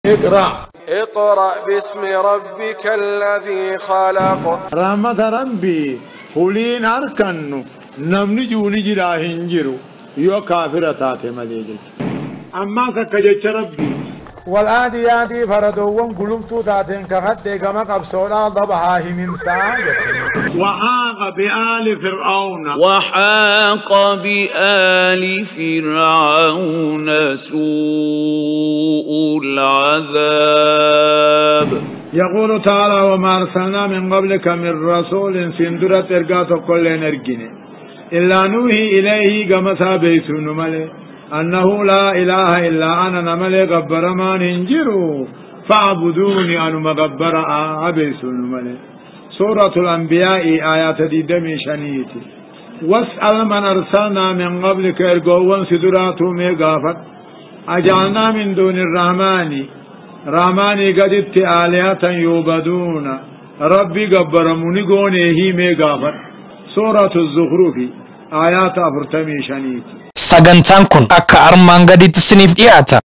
اقرأ باسم ربك الذي خلق. رحمة ربي هولين أركنو نمني جوني جراهن جرو يو كافر تاتي مليجي أما سكجت ربي والآديات فردوهم قلوبتو تاتين كخد كما قبصولا ضبحاه من ساجت. وحاق بآل فرعون سوء العذاب. يقول تعالى وما أرسلنا من قبلك من رسول سندرة إرقاته كل نرقين إلا نوحي إليه قمسا بيسون ملي أنه لا إله إلا أنا نملي قبر ما ننجروا فاعبدوني أنا مقبر أبيسون ملي. سورة الأنبياء آيات دي دمي شنيتي. واسأل من أرسلنا من قبلك إرقوان سدراته ميقافت أجعلنا من دون الرحمن رحماني قدت آلهة يوبدون ربي قبر منقوني هي ميقافت. سورة الزخرف آيات أفرتمي شنيتي. Sagantaan kun akka armaan gaditti isiniif dhiyaata.